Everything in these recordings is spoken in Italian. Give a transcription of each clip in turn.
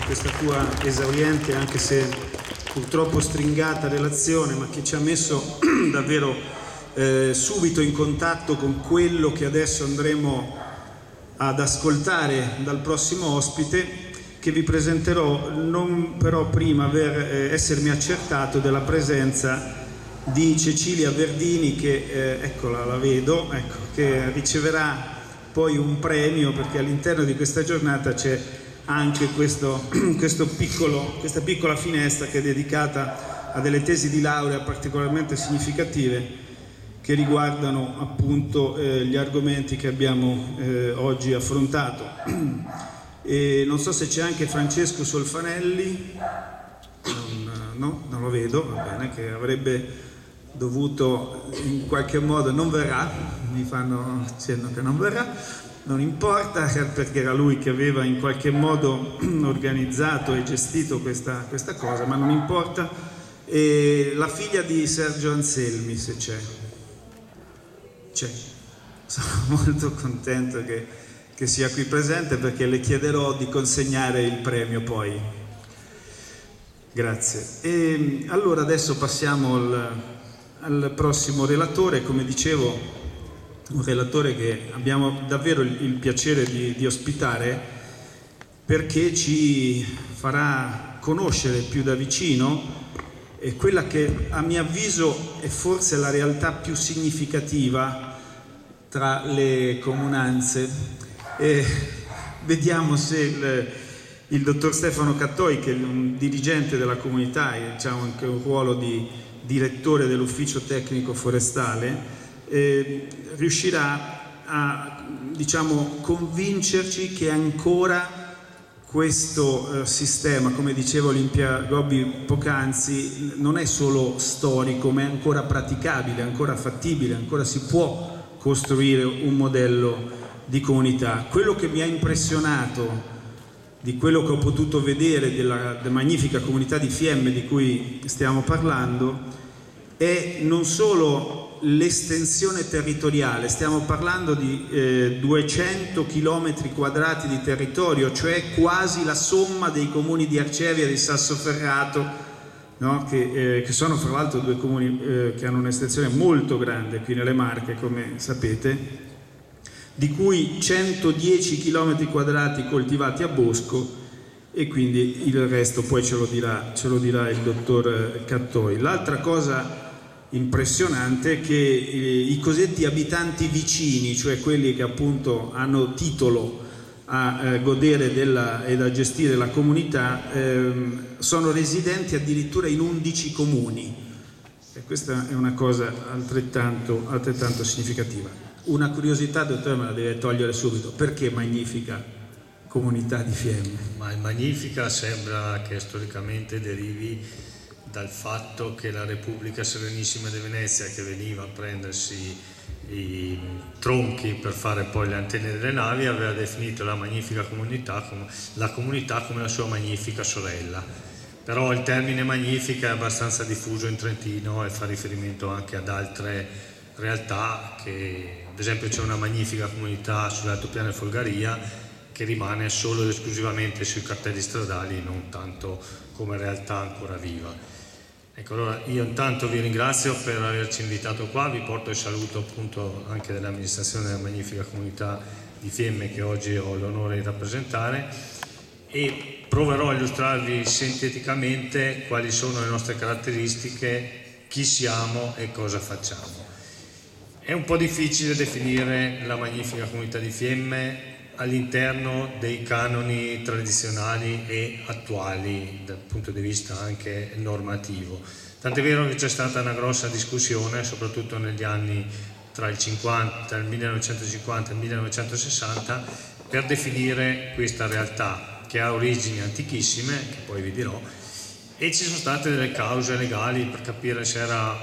questa tua esauriente, anche se purtroppo stringata relazione, ma che ci ha messo davvero subito in contatto con quello che adesso andremo ad ascoltare dal prossimo ospite, che vi presenterò, non però prima essermi accertato della presenza di Cecilia Verdini, che eccola, la vedo, ecco, che riceverà poi un premio, perché all'interno di questa giornata c'è anche questa piccola finestra che è dedicata a delle tesi di laurea particolarmente significative che riguardano appunto gli argomenti che abbiamo oggi affrontato. E non so se c'è anche Francesco Solfanelli, no, non lo vedo, va bene, che avrebbe dovuto in qualche modo, non verrà, mi fanno cenno che non verrà, non importa, perché era lui che aveva in qualche modo organizzato e gestito questa cosa, ma non importa. E la figlia di Sergio Anselmi, se c'è, sono molto contento che sia qui presente, perché le chiederò di consegnare il premio poi. Grazie. E allora adesso passiamo al prossimo relatore. Come dicevo, un relatore che abbiamo davvero il piacere di ospitare, perché ci farà conoscere più da vicino quella che a mio avviso è forse la realtà più significativa tra le comunanze. Vediamo se il dottor Stefano Cattoi, che è un dirigente della comunità e ha anche un ruolo di direttore dell'ufficio tecnico forestale, riuscirà a, diciamo, convincerci che ancora questo sistema, come diceva Olimpia Gobbi poc'anzi, non è solo storico, ma è ancora praticabile, ancora fattibile, ancora si può costruire un modello di comunità. Quello che mi ha impressionato di quello che ho potuto vedere della magnifica comunità di Fiemme di cui stiamo parlando è non solo l'estensione territoriale, stiamo parlando di 200 km quadrati di territorio, cioè quasi la somma dei comuni di Arcevia e di Sassoferrato, no? Che sono fra l'altro due comuni che hanno un'estensione molto grande qui nelle Marche, come sapete, di cui 110 km quadrati coltivati a bosco, e quindi il resto poi ce lo dirà il dottor Cattoi. L'altra cosa impressionante è che i cosiddetti abitanti vicini, cioè quelli che appunto hanno titolo a godere ed a gestire la comunità, sono residenti addirittura in 11 comuni, e questa è una cosa altrettanto significativa. Una curiosità, dottore, me la deve togliere subito: perché magnifica comunità di Fiemme? Ma il magnifica sembra che storicamente derivi dal fatto che la Repubblica Serenissima di Venezia, che veniva a prendersi i tronchi per fare poi le antenne delle navi, aveva definito la magnifica comunità come la sua magnifica sorella. Però il termine magnifica è abbastanza diffuso in Trentino e fa riferimento anche ad altre realtà, che ad esempio c'è una magnifica comunità sull'altopiano di Folgaria che rimane solo ed esclusivamente sui cartelli stradali, non tanto come realtà ancora viva. Ecco, allora io intanto vi ringrazio per averci invitato qua, vi porto il saluto appunto anche dell'amministrazione della magnifica comunità di Fiemme che oggi ho l'onore di rappresentare, e proverò a illustrarvi sinteticamente quali sono le nostre caratteristiche, chi siamo e cosa facciamo. È un po' difficile definire la magnifica comunità di Fiemme all'interno dei canoni tradizionali e attuali dal punto di vista anche normativo. Tant'è vero che c'è stata una grossa discussione, soprattutto negli anni tra il 1950 e il 1960, per definire questa realtà che ha origini antichissime, che poi vi dirò, e ci sono state delle cause legali per capire se era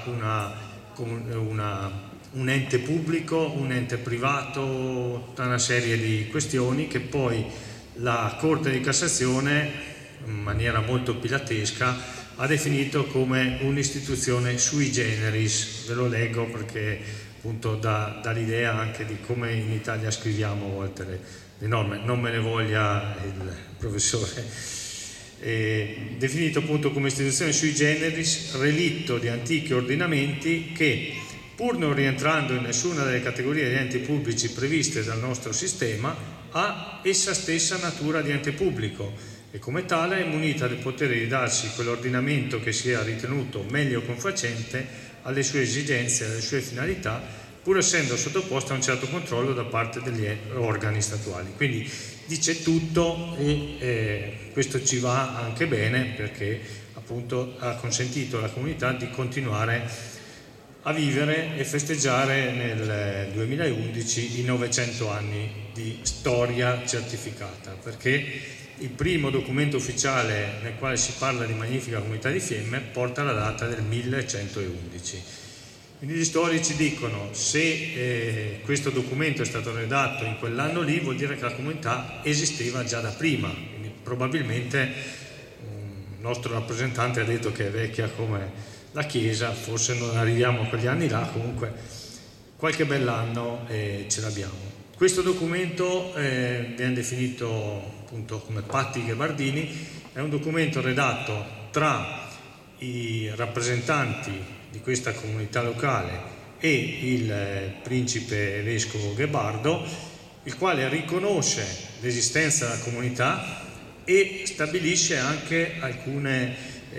un ente pubblico, un ente privato, tutta una serie di questioni che poi la Corte di Cassazione, in maniera molto pilatesca, ha definito come un'istituzione sui generis. Ve lo leggo perché appunto dà l'idea anche di come in Italia scriviamo a volte le norme. Non me ne voglia il professore definito appunto come istituzione sui generis, relitto di antichi ordinamenti che, pur non rientrando in nessuna delle categorie di enti pubblici previste dal nostro sistema, ha essa stessa natura di ente pubblico e come tale è munita del potere di darsi quell'ordinamento che sia ritenuto meglio confacente alle sue esigenze e alle sue finalità, pur essendo sottoposta a un certo controllo da parte degli organi statuali. Quindi dice tutto e questo ci va anche bene, perché appunto ha consentito alla comunità di continuare a vivere e festeggiare nel 2011 i 900 anni di storia certificata, perché il primo documento ufficiale nel quale si parla di Magnifica Comunità di Fiemme porta la data del 1111. Quindi gli storici dicono: se questo documento è stato redatto in quell'anno lì, vuol dire che la comunità esisteva già da prima. Quindi probabilmente il nostro rappresentante ha detto che è vecchia come la Chiesa, forse non arriviamo a quegli anni là, comunque qualche bell'anno ce l'abbiamo. Questo documento viene definito appunto come Patti Ghebardini, è un documento redatto tra i rappresentanti di questa comunità locale e il principe vescovo Ghebardo, il quale riconosce l'esistenza della comunità e stabilisce anche alcuni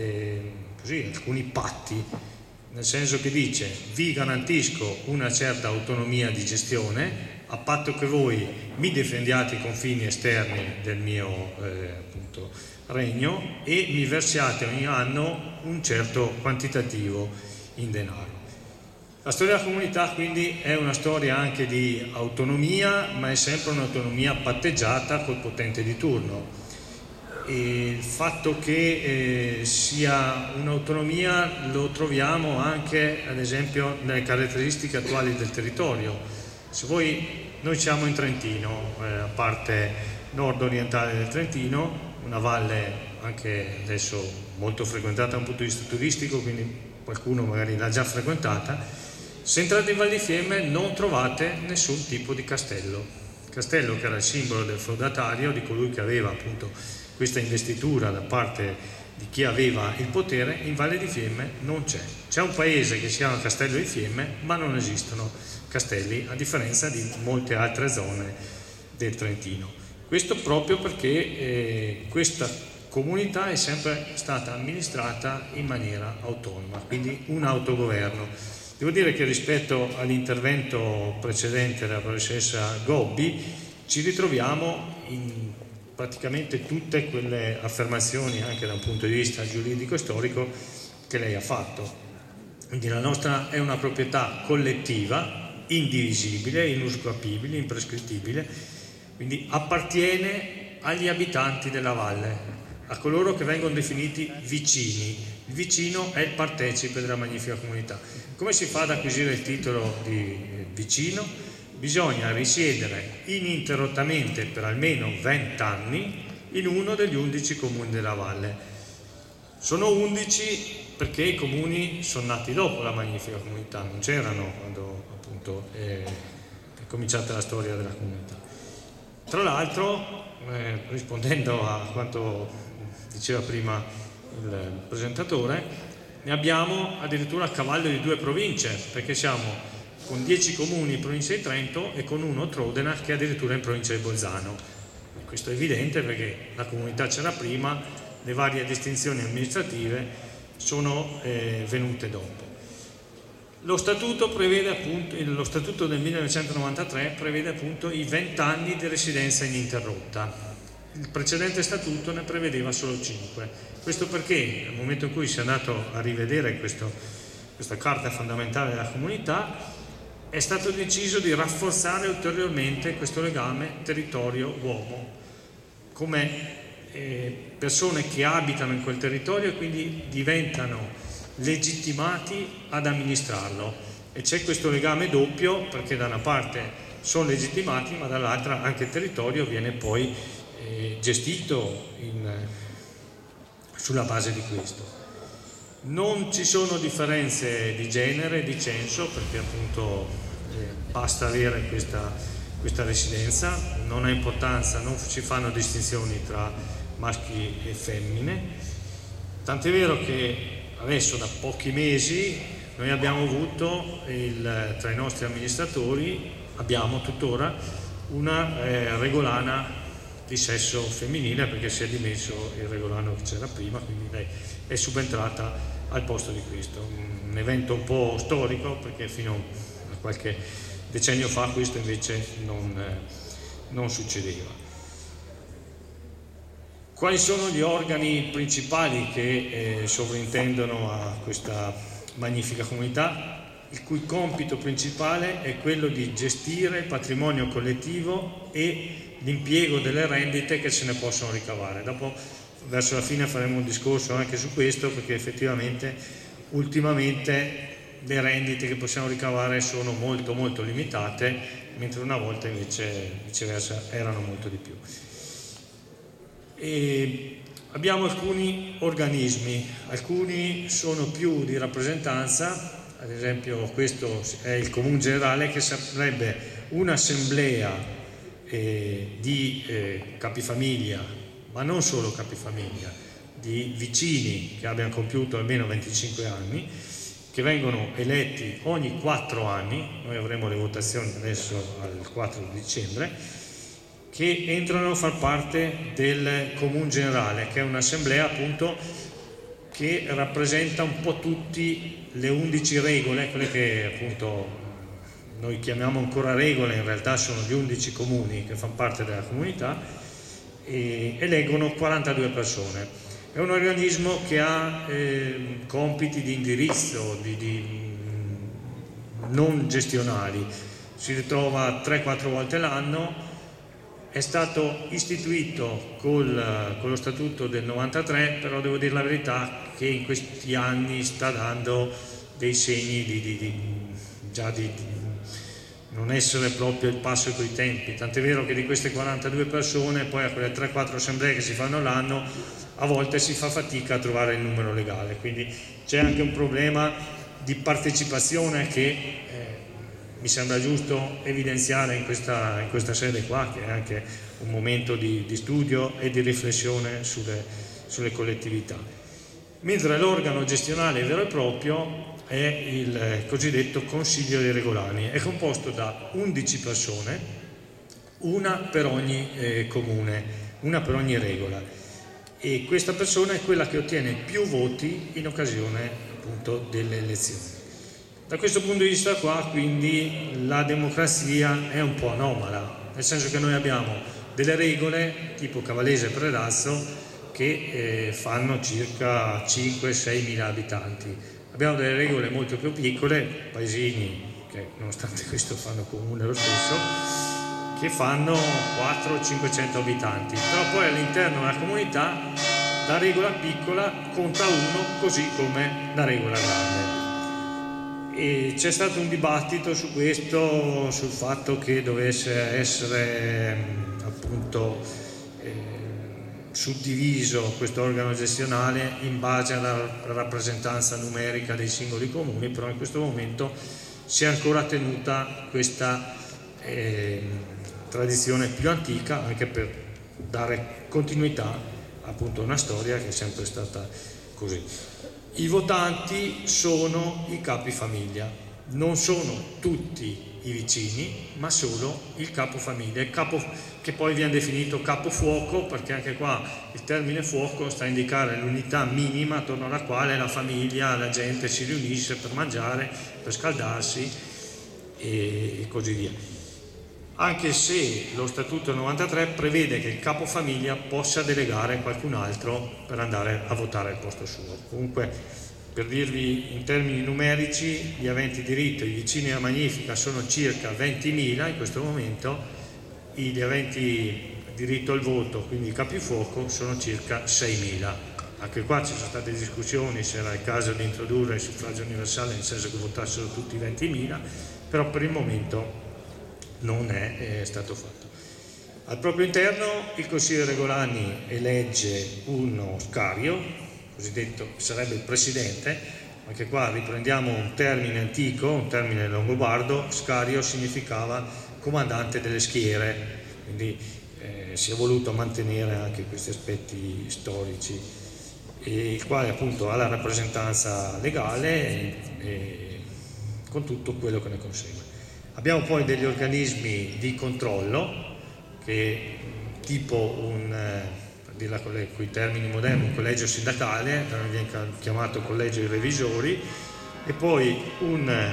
patti, nel senso che dice: vi garantisco una certa autonomia di gestione a patto che voi mi difendiate i confini esterni del mio appunto, regno e mi versiate ogni anno un certo quantitativo in denaro. La storia della comunità quindi è una storia anche di autonomia, ma è sempre un'autonomia patteggiata col potente di turno. E il fatto che sia un'autonomia lo troviamo anche ad esempio nelle caratteristiche attuali del territorio. Se noi siamo in Trentino, a parte nord-orientale del Trentino, una valle anche adesso molto frequentata da un punto di vista turistico, quindi qualcuno magari l'ha già frequentata. Se entrate in Val di Fiemme non trovate nessun tipo di castello che era il simbolo del feudatario, di colui che aveva appunto questa investitura da parte di chi aveva il potere. In Valle di Fiemme non c'è. C'è un paese che si chiama Castello di Fiemme, ma non esistono castelli, a differenza di molte altre zone del Trentino. Questo proprio perché questa comunità è sempre stata amministrata in maniera autonoma, quindi un autogoverno. Devo dire che rispetto all'intervento precedente della professoressa Gobbi ci ritroviamo in praticamente tutte quelle affermazioni, anche da un punto di vista giuridico e storico, che lei ha fatto. Quindi la nostra è una proprietà collettiva, indivisibile, inusucappibile, imprescrittibile, quindi appartiene agli abitanti della valle, a coloro che vengono definiti vicini. Il vicino è il partecipe della Magnifica Comunità. Come si fa ad acquisire il titolo di vicino? Bisogna risiedere ininterrottamente per almeno 20 anni in uno degli 11 comuni della valle. Sono 11 perché i comuni sono nati dopo la Magnifica Comunità, non c'erano quando appunto è cominciata la storia della comunità. Tra l'altro, rispondendo a quanto diceva prima il presentatore, ne abbiamo addirittura a cavallo di 2 province, perché siamo con 10 comuni in provincia di Trento e con uno Trodena che è addirittura in provincia di Bolzano. Questo è evidente perché la comunità c'era prima, le varie distinzioni amministrative sono venute dopo. Lo statuto prevede appunto, lo statuto del 1993 prevede appunto i 20 anni di residenza ininterrotta. Il precedente statuto ne prevedeva solo 5. Questo perché nel momento in cui si è andato a rivedere questa carta fondamentale della comunità è stato deciso di rafforzare ulteriormente questo legame territorio-uomo come persone che abitano in quel territorio e quindi diventano legittimati ad amministrarlo. E c'è questo legame doppio perché da una parte sono legittimati ma dall'altra anche il territorio viene poi gestito sulla base di questo. Non ci sono differenze di genere, di censo, perché appunto basta avere questa residenza, non ha importanza, non si fanno distinzioni tra maschi e femmine, tant'è vero che adesso da pochi mesi noi abbiamo avuto tra i nostri amministratori, abbiamo tuttora una regolana di sesso femminile, perché si è dimesso il regolano che c'era prima, quindi lei è subentrata al posto di questo. Un evento un po' storico, perché fino a qualche decennio fa questo invece non succedeva. Quali sono gli organi principali che sovrintendono a questa magnifica comunità, il cui compito principale è quello di gestire il patrimonio collettivo e l'impiego delle rendite che se ne possono ricavare? Dopo, verso la fine, faremo un discorso anche su questo, perché effettivamente ultimamente le rendite che possiamo ricavare sono molto molto limitate, mentre una volta invece viceversa erano molto di più. E abbiamo alcuni organismi, alcuni sono più di rappresentanza, ad esempio questo è il Comune Generale, che sarebbe un'assemblea di capifamiglia, ma non solo capifamiglia, di vicini che abbiano compiuto almeno 25 anni, che vengono eletti ogni 4 anni, noi avremo le votazioni adesso al 4 dicembre, che entrano a far parte del Comune Generale, che è un'assemblea appunto che rappresenta un po' tutte le 11 regole, quelle che appunto noi chiamiamo ancora regole, in realtà sono gli 11 comuni che fanno parte della comunità, e eleggono 42 persone. È un organismo che ha compiti di indirizzo, non gestionali, si ritrova 3-4 volte l'anno. È stato istituito con lo statuto del 93, però devo dire la verità che in questi anni sta dando dei segni di non essere proprio il passo coi tempi, tant'è vero che di queste 42 persone, poi a quelle 3-4 assemblee che si fanno l'anno, a volte si fa fatica a trovare il numero legale, quindi c'è anche un problema di partecipazione che mi sembra giusto evidenziare in questa sede qua, che è anche un momento di studio e di riflessione sulle collettività. Mentre l'organo gestionale vero e proprio è il cosiddetto Consiglio dei Regolani, è composto da 11 persone, una per ogni comune, una per ogni regola, e questa persona è quella che ottiene più voti in occasione appunto delle elezioni. Da questo punto di vista qua, quindi, la democrazia è un po' anomala, nel senso che noi abbiamo delle regole tipo Cavallese e Predazzo che fanno circa 5-6 mila abitanti. Abbiamo delle regole molto più piccole, paesini che nonostante questo fanno comune lo stesso, che fanno 400-500 abitanti, però poi all'interno della comunità la regola piccola conta uno, così come la regola grande. E c'è stato un dibattito su questo, sul fatto che dovesse essere appunto suddiviso questo organo gestionale in base alla rappresentanza numerica dei singoli comuni, però in questo momento si è ancora tenuta questa tradizione più antica, anche per dare continuità appunto a una storia che è sempre stata così. I votanti sono i capifamiglia, non sono tutti i vicini, ma solo il capofamiglia, il capo che poi viene definito capofuoco, perché anche qua il termine fuoco sta a indicare l'unità minima attorno alla quale la famiglia, la gente si riunisce per mangiare, per scaldarsi e così via. Anche se lo Statuto 93 prevede che il capofamiglia possa delegare qualcun altro per andare a votare al posto suo. Comunque, per dirvi in termini numerici, gli aventi diritto, i vicini alla Magnifica, sono circa 20.000 in questo momento, gli aventi diritto al voto, quindi i capifuoco, sono circa 6.000. Anche qua ci sono state discussioni se era il caso di introdurre il suffragio universale, nel senso che votassero tutti 20.000, però per il momento non è stato fatto. Al proprio interno il Consiglio dei Regolani elegge uno scario, cosiddetto sarebbe il presidente. Anche qua riprendiamo un termine antico, un termine longobardo. Scario significava comandante delle schiere, quindi si è voluto mantenere anche questi aspetti storici, e il quale appunto ha la rappresentanza legale e con tutto quello che ne consegue. Abbiamo poi degli organismi di controllo che tipo per dirla con i termini moderni, un collegio sindacale, viene chiamato collegio dei revisori, e poi un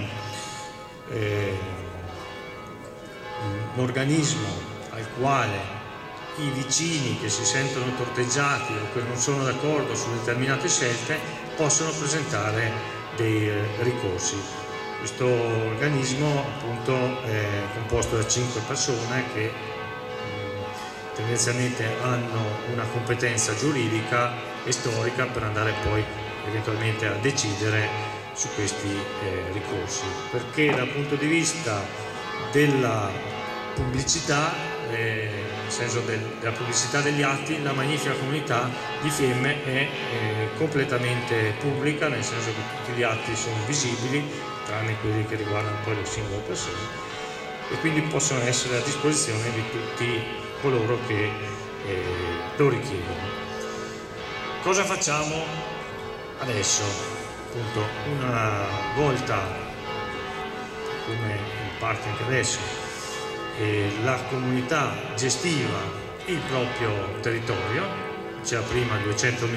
organismo al quale i vicini che si sentono torteggiati o che non sono d'accordo su determinate scelte possono presentare dei ricorsi. Questo organismo appunto è composto da 5 persone che tendenzialmente hanno una competenza giuridica e storica per andare poi eventualmente a decidere su questi ricorsi, perché dal punto di vista della pubblicità, nel senso della pubblicità degli atti, la Magnifica Comunità di Fiemme è completamente pubblica, nel senso che tutti gli atti sono visibili, tranne quelli che riguardano poi le singole persone, e quindi possono essere a disposizione di tutti coloro che lo richiedono. Cosa facciamo adesso? Appunto, una volta, come in parte anche adesso, la comunità gestiva il proprio territorio, c'era prima 200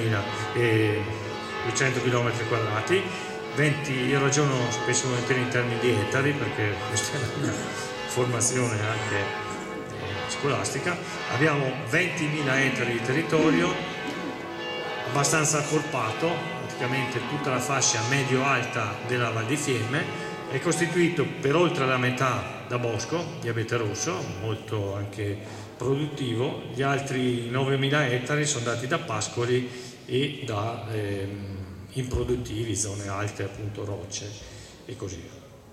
km quadrati, io ragiono spesso e volentieri in termini di ettari perché questa è la mia formazione anche scolastica. Abbiamo 20.000 ettari di territorio abbastanza accorpato, praticamente tutta la fascia medio-alta della Val di Fiemme è costituito per oltre la metà da bosco di abete rosso, molto anche produttivo. Gli altri 9.000 ettari sono dati da pascoli e da improduttivi, zone alte, appunto rocce e così via.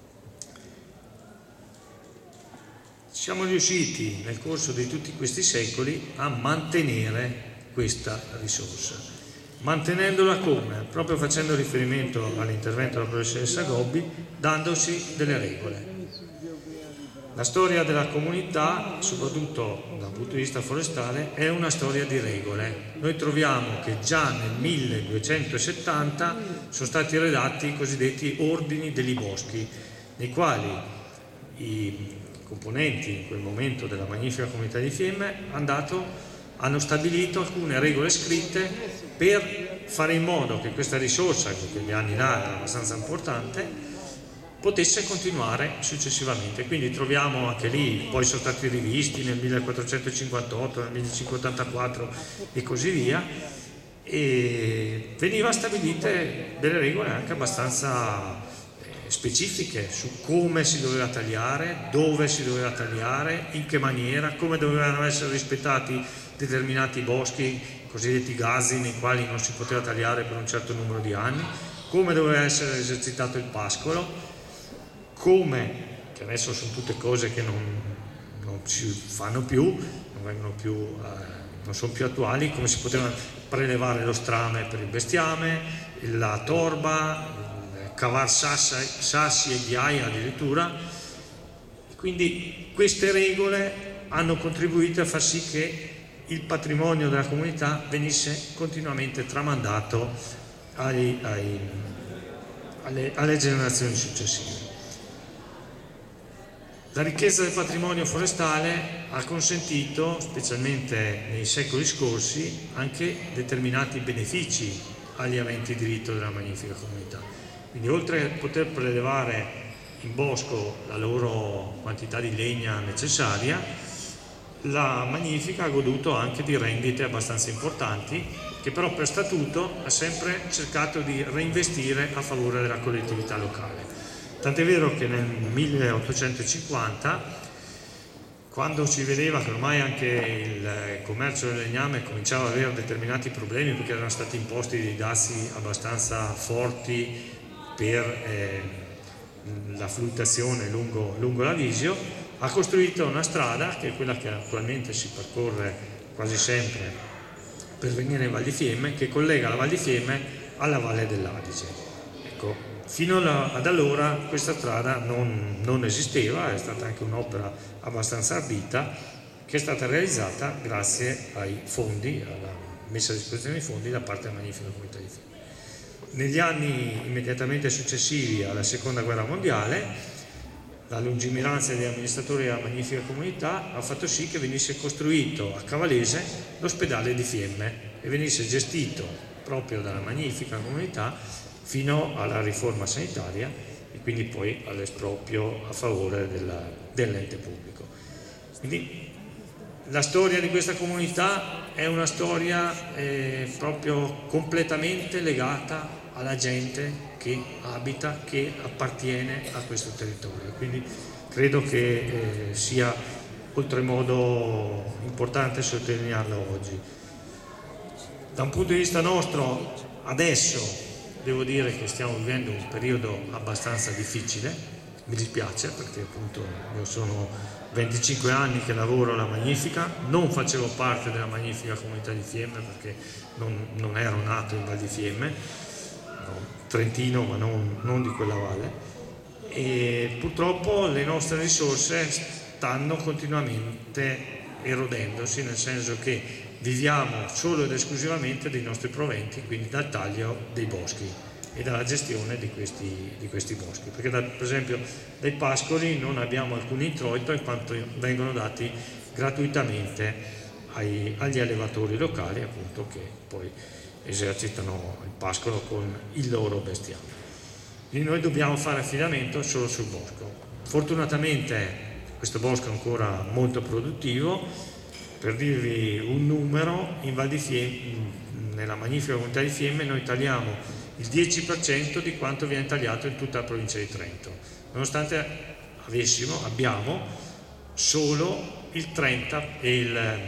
Siamo riusciti nel corso di tutti questi secoli a mantenere questa risorsa. Mantenendola come? Proprio facendo riferimento all'intervento della professoressa Gobbi, dandosi delle regole. La storia della comunità, soprattutto dal punto di vista forestale, è una storia di regole. Noi troviamo che già nel 1270 sono stati redatti i cosiddetti ordini degli boschi, nei quali i componenti in quel momento della Magnifica Comunità di Fiemme hanno stabilito alcune regole scritte per fare in modo che questa risorsa, che in quegli anni là era abbastanza importante, potesse continuare successivamente. Quindi troviamo anche lì, poi sono stati rivisti nel 1458, nel 1584 e così via, e veniva stabilite delle regole anche abbastanza specifiche su come si doveva tagliare, dove si doveva tagliare, in che maniera, come dovevano essere rispettati determinati boschi, cosiddetti gazzi, nei quali non si poteva tagliare per un certo numero di anni, come doveva essere esercitato il pascolo, come, che adesso sono tutte cose che non si fanno più, non sono più attuali, come si poteva prelevare lo strame per il bestiame, la torba, cavar sassi e ghiaia addirittura. Quindi queste regole hanno contribuito a far sì che il patrimonio della comunità venisse continuamente tramandato alle generazioni successive. La ricchezza del patrimonio forestale ha consentito, specialmente nei secoli scorsi, anche determinati benefici agli aventi diritto della Magnifica Comunità. Quindi oltre a poter prelevare in bosco la loro quantità di legna necessaria, la Magnifica ha goduto anche di rendite abbastanza importanti, che però per statuto ha sempre cercato di reinvestire a favore della collettività locale. Tant'è vero che nel 1850, quando si vedeva che ormai anche il commercio del legname cominciava ad avere determinati problemi perché erano stati imposti dei dazi abbastanza forti per la fluttazione lungo l'Avisio, ha costruito una strada che è quella che attualmente si percorre quasi sempre per venire in Val di Fiemme, che collega la Val di Fiemme alla Valle dell'Adige. Ecco, fino ad allora questa strada non esisteva, è stata anche un'opera abbastanza ardita, che è stata realizzata grazie ai fondi, alla messa a disposizione dei fondi da parte della Magnifica Comunità di Fiemme. Negli anni immediatamente successivi alla Seconda Guerra Mondiale, la lungimiranza degli amministratori della Magnifica Comunità ha fatto sì che venisse costruito a Cavalese l'ospedale di Fiemme e venisse gestito proprio dalla Magnifica Comunità fino alla riforma sanitaria e quindi poi all'esproprio a favore dell'ente pubblico. Quindi la storia di questa comunità è una storia proprio completamente legata alla gente che abita, che appartiene a questo territorio. Quindi credo che sia oltremodo importante sottolinearlo oggi. Da un punto di vista nostro, adesso devo dire che stiamo vivendo un periodo abbastanza difficile, mi dispiace perché appunto io sono 25 anni che lavoro alla Magnifica, non facevo parte della Magnifica Comunità di Fiemme perché non ero nato in Val di Fiemme, trentino ma non di quella valle, e purtroppo le nostre risorse stanno continuamente erodendosi, nel senso che viviamo solo ed esclusivamente dei nostri proventi, quindi dal taglio dei boschi e dalla gestione di questi boschi, perché per esempio dai pascoli non abbiamo alcun introito in quanto vengono dati gratuitamente agli allevatori locali, appunto, che poi esercitano il pascolo con il loro bestiame. Quindi noi dobbiamo fare affidamento solo sul bosco. Fortunatamente questo bosco è ancora molto produttivo. Per dirvi un numero, in Val di Fiemme, nella Magnifica Comunità di Fiemme, noi tagliamo il 10% di quanto viene tagliato in tutta la provincia di Trento, nonostante abbiamo solo il 30 e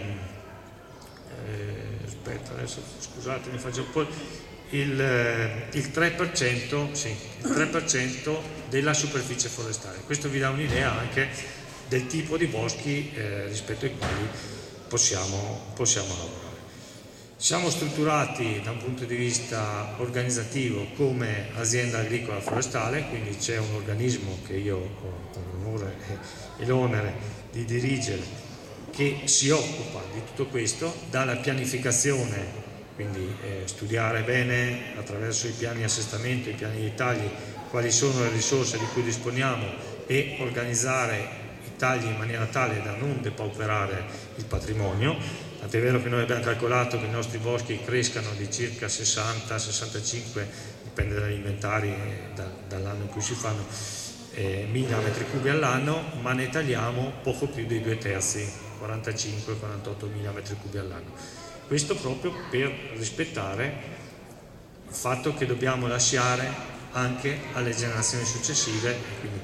il 3%, sì, il 3% della superficie forestale. Questo vi dà un'idea anche del tipo di boschi rispetto ai quali possiamo lavorare. Siamo strutturati da un punto di vista organizzativo come azienda agricola forestale, quindi c'è un organismo che io ho l'onore e l'onere di dirigere, che si occupa di tutto questo, dalla pianificazione, quindi studiare bene attraverso i piani di assestamento, i piani di tagli, quali sono le risorse di cui disponiamo e organizzare i tagli in maniera tale da non depauperare il patrimonio. Tant'è vero che noi abbiamo calcolato che i nostri boschi crescano di circa 60-65, dipende dagli inventari e dall'anno in cui si fanno, 1000 metri cubi all'anno, ma ne tagliamo poco più dei 2/3, 45-48 mila metri cubi all'anno. Questo proprio per rispettare il fatto che dobbiamo lasciare anche alle generazioni successive, quindi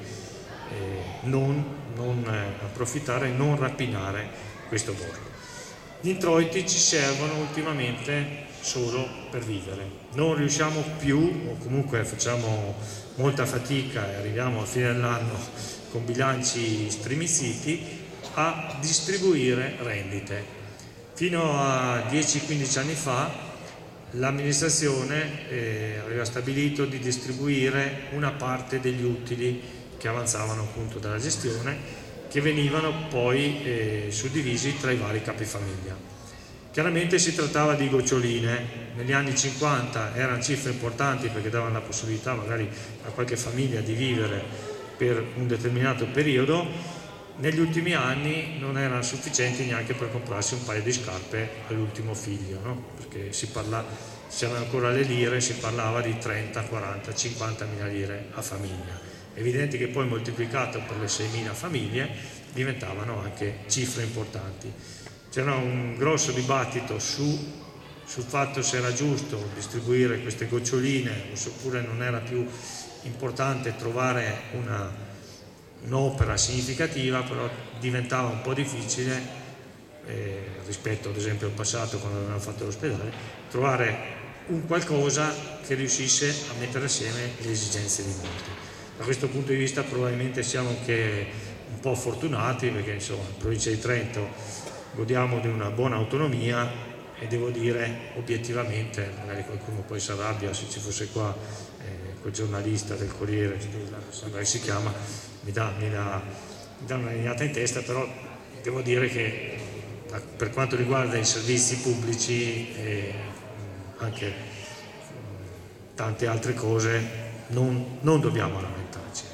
non approfittare, non rapinare questo bosco. Gli introiti ci servono ultimamente solo per vivere, non riusciamo più, o comunque facciamo molta fatica e arriviamo a fine dell'anno con bilanci stremizziti a distribuire rendite. Fino a 10-15 anni fa l'amministrazione aveva stabilito di distribuire una parte degli utili che avanzavano appunto dalla gestione, che venivano poi suddivisi tra i vari capifamiglia. Chiaramente si trattava di goccioline, negli anni 50 erano cifre importanti perché davano la possibilità magari a qualche famiglia di vivere per un determinato periodo. Negli ultimi anni non erano sufficienti neanche per comprarsi un paio di scarpe all'ultimo figlio, no? Perché c'erano ancora le lire, si parlava di 30, 40, 50 mila lire a famiglia. È evidente che poi moltiplicato per le 6.000 famiglie diventavano anche cifre importanti. C'era un grosso dibattito sul fatto se era giusto distribuire queste goccioline oppure non era più importante trovare un'opera significativa, però diventava un po' difficile rispetto ad esempio al passato quando avevano fatto l'ospedale, trovare un qualcosa che riuscisse a mettere assieme le esigenze di molti. Da questo punto di vista probabilmente siamo anche un po' fortunati perché insomma in provincia di Trento godiamo di una buona autonomia e devo dire obiettivamente, magari qualcuno poi si arrabbia se ci fosse qua quel giornalista del Corriere, sembra che si chiama, mi dà una legnata in testa, però devo dire che per quanto riguarda i servizi pubblici e anche tante altre cose non dobbiamo lamentarci.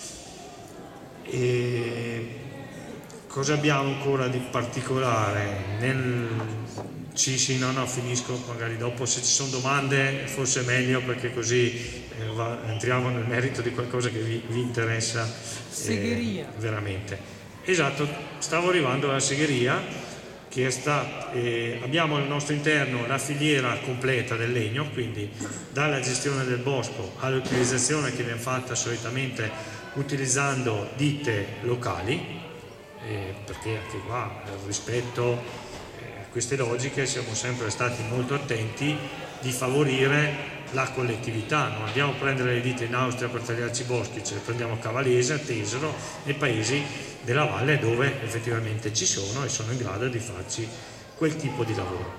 E cosa abbiamo ancora di particolare? No, finisco magari dopo, se ci sono domande forse è meglio, perché così entriamo nel merito di qualcosa che vi interessa veramente. Esatto, stavo arrivando alla segheria, che abbiamo al nostro interno la filiera completa del legno, quindi dalla gestione del bosco all'utilizzazione che viene fatta solitamente utilizzando ditte locali, perché anche qua rispetto queste logiche siamo sempre stati molto attenti di favorire la collettività. Non andiamo a prendere le ditte in Austria per tagliarci i boschi, ce le prendiamo a Cavalese, a Tesero, nei paesi della valle dove effettivamente ci sono e sono in grado di farci quel tipo di lavoro.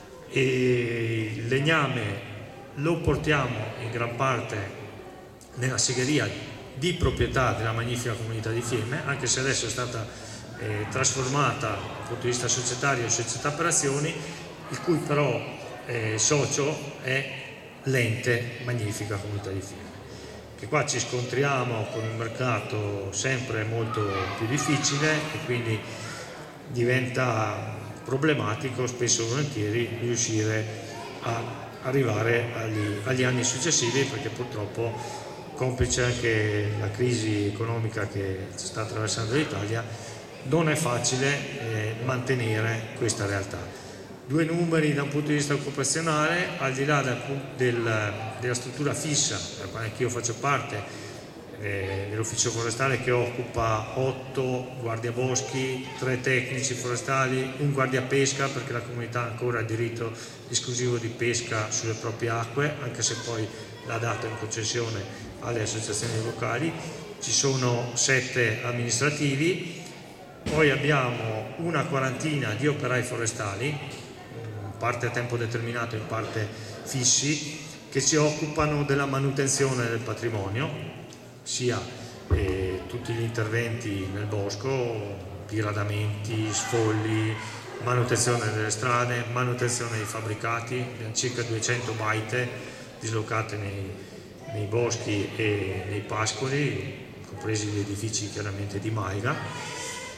E il legname lo portiamo in gran parte nella segheria di proprietà della magnifica comunità di Fiemme, anche se adesso è stata trasformata dal punto di vista societario in società per azioni, il cui però socio è l'ente Magnifica Comunità di Fiemme. Che qua ci scontriamo con un mercato sempre molto più difficile e quindi diventa problematico spesso e volentieri riuscire a arrivare agli anni successivi, perché purtroppo, complice anche la crisi economica che sta attraversando l'Italia, non è facile mantenere questa realtà. Due numeri da un punto di vista occupazionale: al di là della struttura fissa, della quale anch'io faccio parte, dell'ufficio forestale, che occupa 8 guardiaboschi, 3 tecnici forestali, un guardiapesca, perché la comunità ha ancora il diritto esclusivo di pesca sulle proprie acque, anche se poi l'ha dato in concessione alle associazioni locali. Ci sono 7 amministrativi, poi abbiamo una quarantina di operai forestali, in parte a tempo determinato, in parte fissi, che si occupano della manutenzione del patrimonio, sia tutti gli interventi nel bosco, diradamenti, sfolli, manutenzione delle strade, manutenzione dei fabbricati. Abbiamo circa 200 baite dislocate nei boschi e nei pascoli, compresi gli edifici chiaramente di Maiga.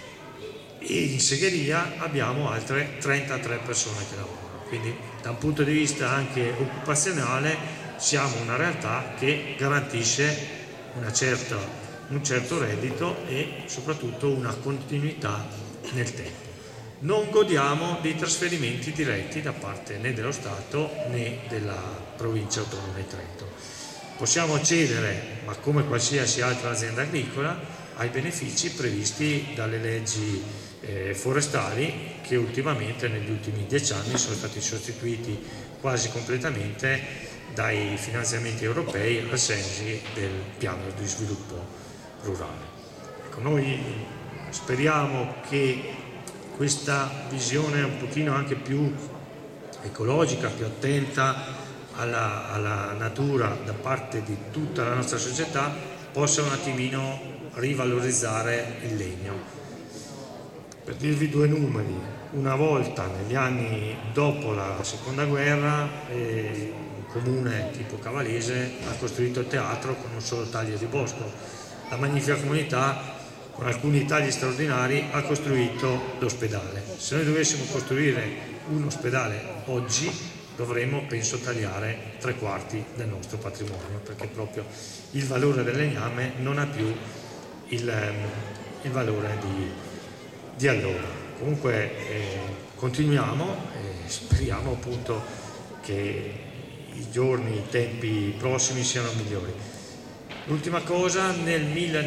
E in segheria abbiamo altre 33 persone che lavorano, quindi da un punto di vista anche occupazionale siamo una realtà che garantisce un certo reddito e soprattutto una continuità nel tempo. Non godiamo di trasferimenti diretti da parte né dello Stato né della provincia autonoma di Trento. Possiamo accedere, ma come qualsiasi altra azienda agricola, ai benefici previsti dalle leggi forestali, che ultimamente negli ultimi 10 anni sono stati sostituiti quasi completamente dai finanziamenti europei al sensi del piano di sviluppo rurale. Ecco, noi speriamo che questa visione un pochino anche più ecologica, più attenta alla natura da parte di tutta la nostra società possa un attimino rivalorizzare il legno. Per dirvi 2 numeri: una volta negli anni dopo la seconda guerra un comune tipo Cavalese ha costruito il teatro con un solo taglio di bosco. La magnifica comunità, con alcuni tagli straordinari, ha costruito l'ospedale. Se noi dovessimo costruire un ospedale oggi dovremmo, penso, tagliare 3/4 del nostro patrimonio, perché proprio il valore del legname non ha più il valore di allora. Comunque continuiamo e speriamo appunto che i giorni, i tempi prossimi siano migliori. L'ultima cosa: nel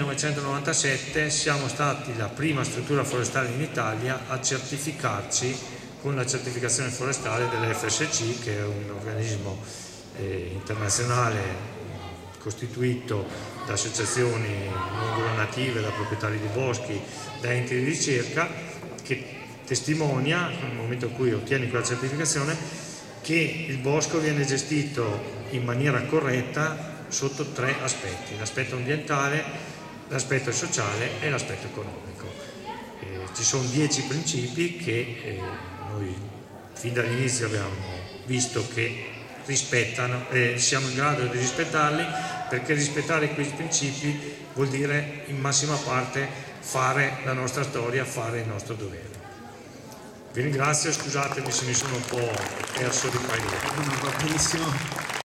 1997 siamo stati la prima struttura forestale in Italia a certificarci con la certificazione forestale dell'FSC, che è un organismo internazionale costituito da associazioni non governative, da proprietari di boschi, da enti di ricerca, che testimonia, nel momento in cui ottieni quella certificazione, che il bosco viene gestito in maniera corretta sotto 3 aspetti: l'aspetto ambientale, l'aspetto sociale e l'aspetto economico. ci sono 10 principi che noi fin dall'inizio abbiamo visto che rispettano, siamo in grado di rispettarli, perché rispettare questi principi vuol dire in massima parte fare la nostra storia, fare il nostro dovere. Vi ringrazio, scusatemi se mi sono un po' perso di qua e di là. Va benissimo.